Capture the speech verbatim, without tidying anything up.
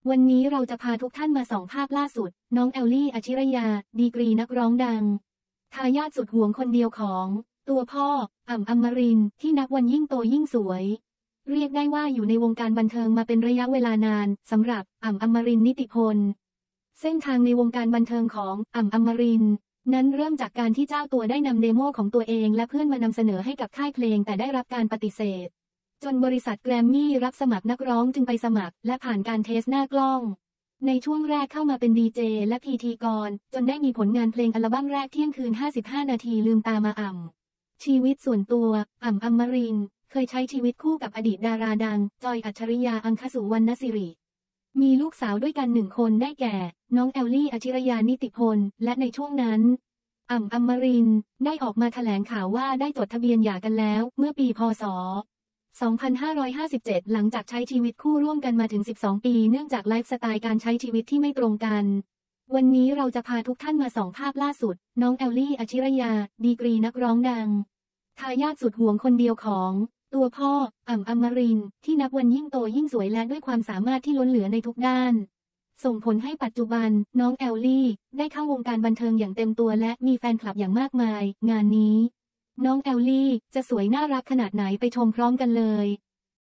วันนี้เราจะพาทุกท่านมาส่องภาพล่าสุดน้องแอลลี่ อชิรยาดีกรีนักร้องดังทายาทสุดหวงคนเดียวของตัวพ่ออ่ำอมรินทร์ที่นับวันยิ่งโตยิ่งสวยเรียกได้ว่าอยู่ในวงการบันเทิงมาเป็นระยะเวลานานสำหรับอ่ำอมรินทร์นิติพลเส้นทางในวงการบันเทิงของอ่ำอมรินทร์นั้นเริ่มจากการที่เจ้าตัวได้นำเดโมของตัวเองและเพื่อนมานำเสนอให้กับค่ายเพลงแต่ได้รับการปฏิเสธจนบริษัทแกรมมี่รับสมัครนักร้องจึงไปสมัครและผ่านการเทสหน้ากล้องในช่วงแรกเข้ามาเป็นดีเจและพิธีกรจนได้มีผลงานเพลงอัลบั้มแรกเที่ยงคืนห้าสิบห้านาทีลืมตามาอ่ำชีวิตส่วนตัวอ่ำอมรินทร์เคยใช้ชีวิตคู่กับอดีตดาราดังจอยอัจฉริยาอังคสุวรรณสิริมีลูกสาวด้วยกันหนึ่งคนได้แก่น้องแอลลี่ อชิรยานิติพลและในช่วงนั้นอ่ำอมรินทร์ได้ออกมาแถลงข่าวว่าได้จดทะเบียนหย่ากันแล้วเมื่อปีพ.ศ. สองพันห้าร้อยห้าสิบเจ็ด หลังจากใช้ชีวิตคู่ร่วมกันมาถึงสิบสองปีเนื่องจากไลฟ์สไตล์การใช้ชีวิตที่ไม่ตรงกันวันนี้เราจะพาทุกท่านมาส่องภาพล่าสุดน้องแอลลี่ อชิรยาดีกรีนักร้องดังทายาทสุดหวงคนเดียวของตัวพ่ออ่ำอมรินทร์ที่นับวันยิ่งโตยิ่งสวยและด้วยความสามารถที่ล้นเหลือในทุกด้านส่งผลให้ปัจจุบันน้องแอลลี่ได้เข้าวงการบันเทิงอย่างเต็มตัวและมีแฟนคลับอย่างมากมายงานนี้น้องแอลลี่จะสวยน่ารักขนาดไหนไปชมพร้อมกันเลย